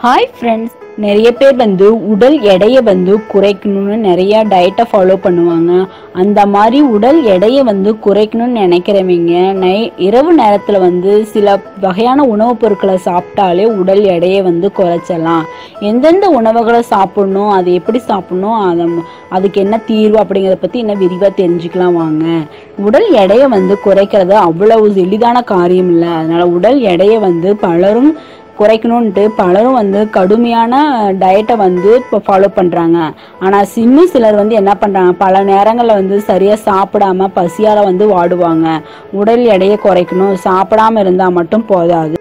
Hi friends, நிறைய பேர் உடல் எடையை குறைக்கணும்னு நிறைய டயட்டை ஃபாலோ பண்ணுவாங்க. அந்த மாதிரி உடல் எடையை குறைக்கணும்னு நினைக்கிறவங்க இரவு நேரத்தில் சில வகையான உணவுப் பொருட்களை சாப்பிட்டாலே உடல் எடையை குறைச்சலாம். எந்தெந்த உணவுகளை சாப்பிடணும், அது எப்படி சாப்பிடணும், அதுக்கு என்ன தீர்வு அப்படிங்கிறத பற்றி இன்னும் விரிவாக தெரிஞ்சுக்கலாம் வாங்க. உடல் எடையை குறைக்கிறது அவ்வளவு எளிதான காரியம் இல்லை. அதனால் உடல் எடையை பலரும் குறைக்கணும்ன்ட்டு பலரும் கடுமையான டயட்டை இப்போ ஃபாலோ பண்ணுறாங்க. ஆனால் சிலர் என்ன பண்ணுறாங்க, பல நேரங்களில் சரியாக சாப்பிடாம பசியால் வாடுவாங்க. உடல் எடையை குறைக்கணும், சாப்பிடாம இருந்தால் மட்டும் போதாது.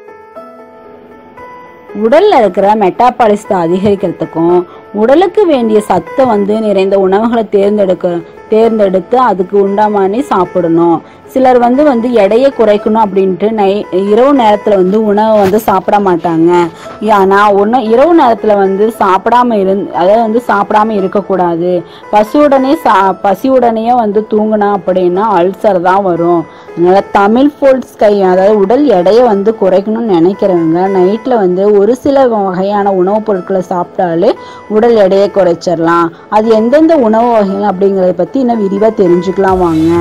உடலில் இருக்கிற மெட்டாபாலிசத்தை அதிகரிக்கிறதுக்கும் உடலுக்கு வேண்டிய சத்தை நிறைந்த உணவுகளை தேர்ந்தெடுத்து அதுக்கு உண்டாமானி சாப்பிடணும். சிலர் எடையை குறைக்கணும் அப்படின்ட்டு இரவு நேரத்தில் உணவை சாப்பிட மாட்டாங்க. ஆனால் இரவு நேரத்தில் சாப்பிடாம இருக்கக்கூடாது. பசியுடனே தூங்கினா அப்படின்னா அல்சர் தான் வரும். அதனால தமிழ் ஃபுட்ஸ் அதாவது உடல் எடையை குறைக்கணும்னு நினைக்கிறவங்க நைட்டில் ஒரு சில வகையான உணவுப் பொருட்களை சாப்பிட்டாலே உடல் எடையை குறைச்சிடலாம். அது எந்தெந்த உணவு வகைகள் அப்படிங்கிறத பற்றி இன்னும் விரிவாக தெரிஞ்சுக்கலாம் வாங்க.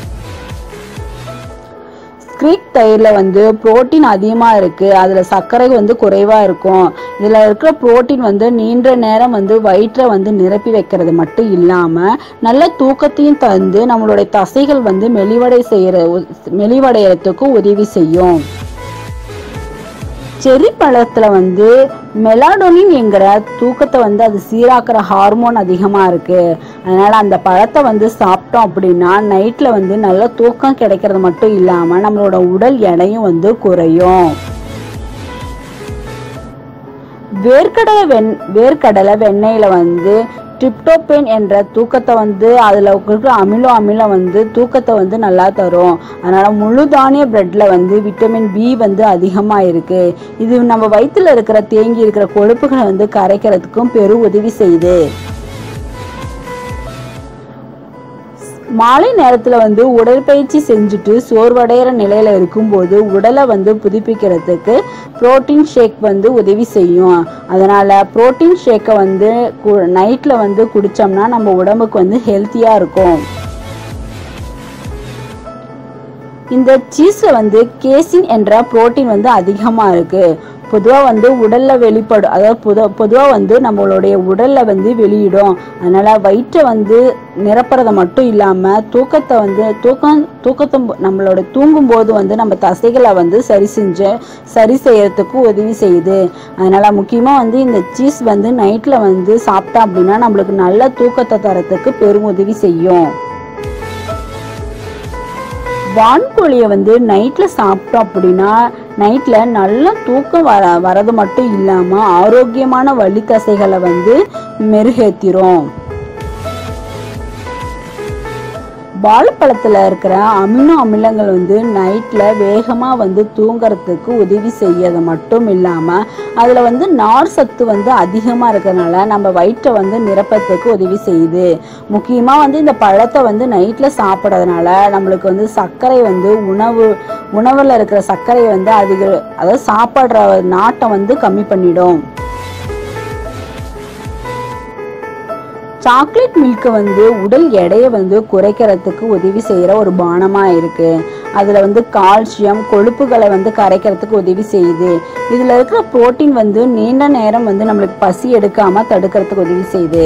கிரீக் தயிரில் புரோட்டீன் அதிகமாக இருக்குது. அதில் சர்க்கரை குறைவாக இருக்கும். இதில் இருக்கிற புரோட்டீன் நீண்ட நேரம் வயிற்றை நிரப்பி வைக்கிறது மட்டும் இல்லாமல் நல்ல தூக்கத்தையும் தந்து நம்மளுடைய தசைகள் மெலிவடைகிறதுக்கு உதவி செய்யும். செரி பழத்தில் மெலாடோனின் என்கிற தூக்கத்தை அது சீராக்கிற ஹார்மோன் அதிகமாக இருக்குது. அதனால் அந்த பழத்தை சாப்பிட்டோம் அப்படின்னா நைட்டில் நல்ல தூக்கம் கிடைக்கிறது மட்டும் இல்லாமல் நம்மளோட உடல் எடையும் குறையும். வேர்க்கடலை வெண்ணெயில் டிரிப்டோபேன் என்ற தூக்கத்தை அதில் இருக்கிற அமிலம் தூக்கத்தை நல்லா தரும். அதனால் முழு தானிய பிரெட்டில் விட்டமின் பி அதிகமாக இருக்குது. இது நம்ம வயிற்றில் இருக்கிற தேங்கி இருக்கிற கொழுப்புகளை கரைக்கிறதுக்கும் பெரும் உதவி செய்யுது. மாலை நேரத்தில் உடற்பயிற்சி செஞ்சுட்டு சோர்வடைகிற நிலையில் இருக்கும்போது உடலை புதுப்பிக்கிறதுக்கு புரோட்டீன் ஷேக் உதவி செய்யும். அதனால் புரோட்டீன் ஷேக்கை நைட்டில் குடித்தோம்னா நம்ம உடம்புக்கு ஹெல்த்தியாக இருக்கும். இந்த சீஸில் கேசின் என்ற புரோட்டீன் அதிகமாக இருக்குது. பொதுவாக உடலில் வெளிப்படும், அதாவது பொதுவாக நம்மளுடைய உடலில் வெளியிடும். அதனால் வயிற்றை நிரப்புறதை மட்டும் இல்லாமல் தூக்கத்தை நம்மளோட தூங்கும்போது நம்ம தசைகளை சரி செய்யறதுக்கு உதவி செய்யுது. அதனால் முக்கியமாக இந்த சீஸ் நைட்டில் சாப்பிட்டா அப்படின்னா நம்மளுக்கு நல்ல தூக்கத்தை தரத்துக்கு பெரும் உதவி செய்யும். வான்கோழியை நைட்டில் சாப்பிட்டோம் அப்படின்னா நைட்டில் நல்ல தூக்கம் வரது மட்டும் இல்லாமல் ஆரோக்கியமான வலி தசைகளை மெருகேற்றிரும். வாழைப்பழத்தில் இருக்கிற அமினோ அமிலங்கள் நைட்டில் வேகமாக தூங்கிறதுக்கு உதவி செய்யறது மட்டும் இல்லாமல் அதில் நார் சத்து அதிகமாக இருக்கிறதுனால நம்ம வயிற்றை நிரப்பத்துக்கு உதவி செய்யுது. முக்கியமாக இந்த பழத்தை நைட்டில் சாப்பிட்றதுனால நம்மளுக்கு சர்க்கரை உணவில் இருக்கிற சர்க்கரையை அதாவது சாப்பிட்ற நாட்டை கம்மி பண்ணிடும். சாக்லேட் மில்க்கு உடல் எடையை குறைக்கிறதுக்கு உதவி செய்கிற ஒரு பானமாக இருக்குது. அதில் கால்சியம் கொழுப்புகளை கரைக்கிறதுக்கு உதவி செய்யுது. இதில் இருக்கிற புரோட்டீன் நீண்ட நேரம் நம்மளுக்கு பசி எடுக்காமல் தடுக்கிறதுக்கு உதவி செய்யுது.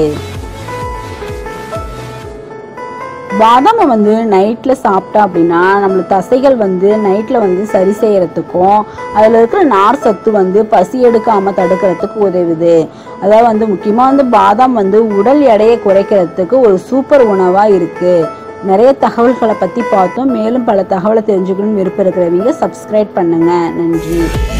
பாதாமை நைட்டில் சாப்பிட்டா அப்படின்னா நம்மளுக்கு தசைகள் நைட்டில் சரி செய்யறதுக்கும் அதில் இருக்கிற நார் சத்து பசி எடுக்காமல் தடுக்கிறதுக்கு உதவுது. அதாவது முக்கியமாக பாதாம் உடல் எடையை குறைக்கிறதுக்கு ஒரு சூப்பர் உணவாக இருக்குது. நிறைய தகவல்களை பற்றி பார்த்தோம். மேலும் பல தகவலை தெரிஞ்சுக்கணும்னு விருப்பம் இருக்கிறவங்க சப்ஸ்கிரைப் பண்ணுங்கள். நன்றி.